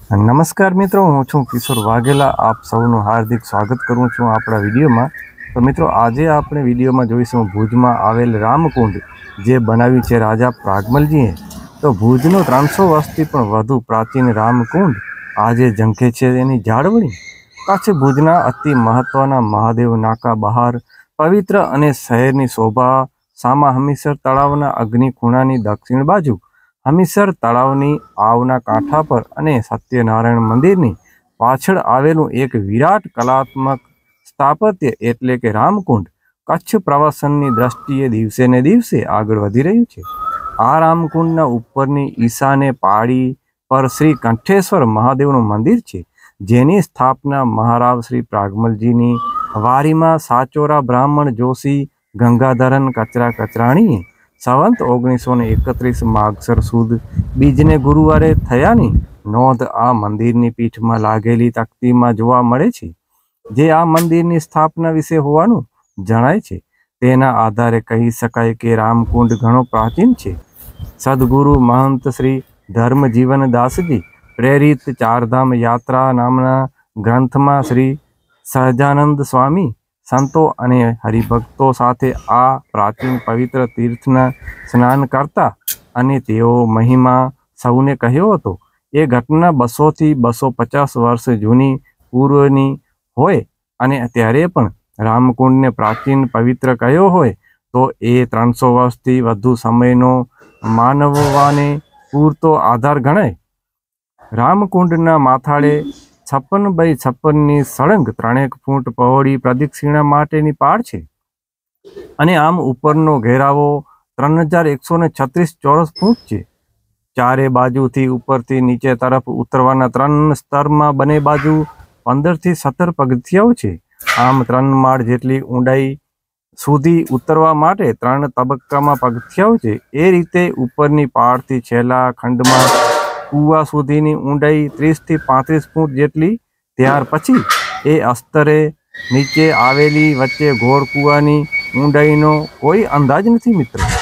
नमस्कार मित्रों, हूँ छूँ किशोर वाघेला। आप सौનું हार्दिक स्वागत करूँ छूँ આપણા વિડીયોમાં। તો મિત્રો, આજે આપણે વિડીયોમાં જોઈશું ભુજમાં આવેલ રામકુંડ, જે બનાવ્યું છે રાજા પ્રાગમલજીએ। તો ભુજનો 300 વર્ષથી પણ વધુ પ્રાચીન રામકુંડ આજે ઝંખે છે એની જાળવણી। કચ્છ ભુજના અતિ મહત્વના મહાદેવ નાકા બહાર પવિત્ર અને શહેરની શોભા સામા હમીસર તળાવના અગ્નિકુંડાની દક્ષિણ બાજુ, હમીસર તળાવની આવના કાંઠા પર અને સત્યનારાયણ મંદિરની પાછળ આવેલું એક વિરાટ કલાત્મક સ્થાપત્ય એટલે કે રામકુંડ કચ્છ પ્રવાસનની દ્રષ્ટિએ દિવસે ને દિવસે આગળ વધી રહ્યું છે। આ રામકુંડના ઉપરની ઈશાને પાળી પર શ્રી કંઠેશ્વર મહાદેવનું મંદિર છે, જેની સ્થાપના મહારાવ શ્રી પ્રાગમલજીની વારીમાં સાચોરા બ્રાહ્મણ જોશી ગંગાધરન કચરાણીએ સંવંત 1931 માગસર સુદ બીજને ગુરુવારે થયાની નોંધ આ મંદિરની પીઠમાં લાગેલી તકતીમાં જોવા મળે છે, જે આ મંદિરની સ્થાપના વિશે હોવાનું જણાય છે। તેના આધારે કહી શકાય કે રામકુંડ ઘણો પ્રાચીન છે। સદગુરુ મહંત શ્રી ધર્મજીવનદાસજી પ્રેરિત ચારધામ યાત્રા નામના ગ્રંથમાં શ્રી સહજાનંદ સ્વામી સંતો અને હરિભક્તો સાથે આ પ્રાચીન પવિત્ર તીર્થના સ્નાન કરતા અને તેઓ મહિમા સૌને કહ્યો હતો। એ ઘટના 200 થી 250 વર્ષ જૂની પૂર્વની હોય અને ત્યારે પણ રામકુંડને પ્રાચીન પવિત્ર કહ્યો હોય તો એ 300 વર્ષથી વધુ સમયનો માનવવાને પૂરતો આધાર ગણાય। રામકુંડના માથાળે 56x56ની સળંગ 3 ફૂટ પહોળી પ્રદક્ષિણા માટેની પાળ છે અને આમ ઉપરનો ઘેરાવો 3136 ચોરસ ફૂટ છે। ચારે બાજુથી ઉપરથી નીચે તરફ ઉતરવાના 3 સ્તરમાં બંને બાજુ 15 થી 17 પગથિયાઓ છે। આમ 3 માળ જેટલી ઊંડાઈ સુધી ઉતરવા માટે 3 તબક્કામાં પગથિયાઓ છે। એ રીતે ઉપરની પાળથી છેલ્લા ખંડમાં કૂવા સુધીની ઊંડાઈ 30 થી 35 ફૂટ જેટલી। ત્યાર પછી એ અસ્તરે નીચે આવેલી વચ્ચે ઘોર કૂવાની ઊંડાઈનો કોઈ અંદાજ નથી મિત્રો।